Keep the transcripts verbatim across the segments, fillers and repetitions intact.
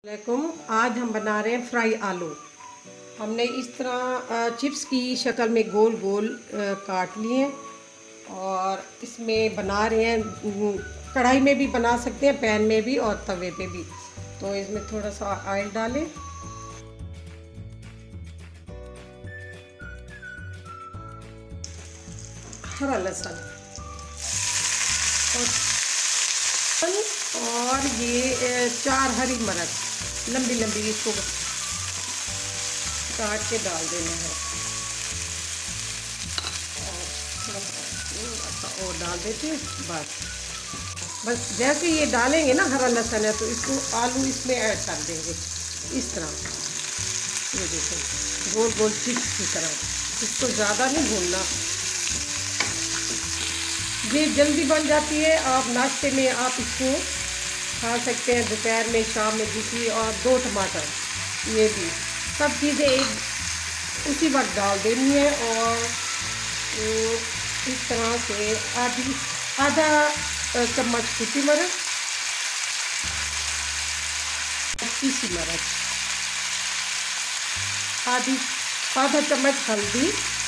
वालेकुम। आज हम बना रहे हैं फ्राई आलू। हमने इस तरह चिप्स की शक्ल में गोल गोल काट लिए और इसमें बना रहे हैं। कढ़ाई में भी बना सकते हैं, पैन में भी और तवे पे भी। तो इसमें थोड़ा सा ऑयल डालें, हरा लहसुन और, और ये चार हरी मिर्च लंबी लंबी इसको काट के डाल देना है। और डाल देते हैं बस बस जैसे ये डालेंगे ना हरा लहसुन है तो इसको आलू इसमें ऐड कर देंगे इस तरह। ये देखो गोल गोल चिप्स की तरह, इसको ज़्यादा नहीं भूनना। ये जल्दी बन जाती है। आप नाश्ते में आप इसको खा सकते हैं, दोपहर में, शाम में दूसरी। और दो टमाटर, ये भी सब चीज़ें एक उसी वक्त डाल देनी है। और इस तरह से आधी आधा चम्मच सूखी मिर्च, पीसी मिर्च, आधी आधा चम्मच हल्दी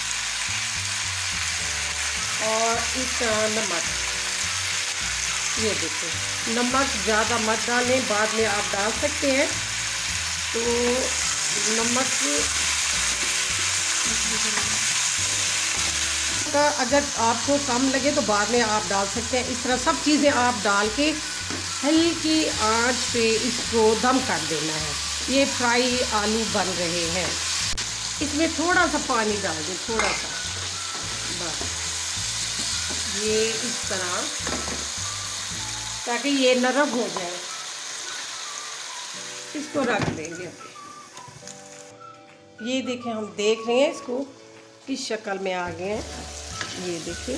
और इस तरह नमक। ये देखो नमक ज़्यादा मत डालें, बाद में आप डाल सकते हैं। तो नमक का अगर आपको कम लगे तो बाद में आप डाल सकते हैं। इस तरह सब चीज़ें आप डाल के हल्की आंच पे इसको दम कर देना है। ये फ्राई आलू बन रहे हैं। इसमें थोड़ा सा पानी डाल दें, थोड़ा सा बस, ये इस तरह, ताकि ये नरम हो जाए। इसको रख देंगे। ये देखें, हम देख रहे हैं इसको किस शक्ल में आ गए हैं। ये देखिए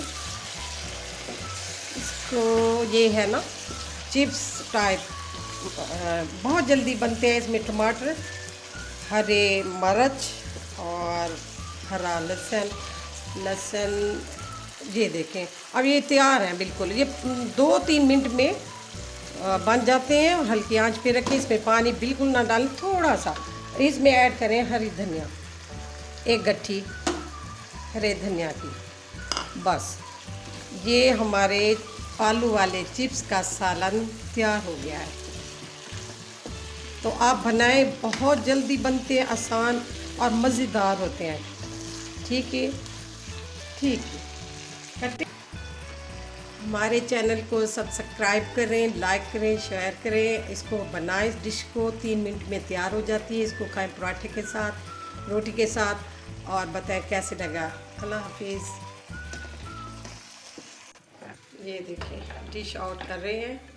इसको, ये है ना चिप्स टाइप, बहुत जल्दी बनते हैं। इसमें टमाटर, हरे मिर्च और हरा लहसुन लहसुन ये देखें अब ये तैयार हैं बिल्कुल। ये दो तीन मिनट में बन जाते हैं। और हल्की आंच पे रखें। इसमें पानी बिल्कुल ना डालें, थोड़ा सा इसमें ऐड करें हरी धनिया, एक गट्ठी हरे धनिया की। बस ये हमारे आलू वाले चिप्स का सालन तैयार हो गया है। तो आप बनाएं, बहुत जल्दी बनते हैं, आसान और मज़ेदार होते हैं। ठीक है, ठीक है। हमारे चैनल को सब्सक्राइब करें, लाइक करें, शेयर करें। इसको बनाएं, इस डिश को तीन मिनट में तैयार हो जाती है। इसको खाएं पराठे के साथ, रोटी के साथ, और बताएं कैसे लगा। अल्लाह हाफिज़। ये देखिए डिश आउट कर रहे हैं।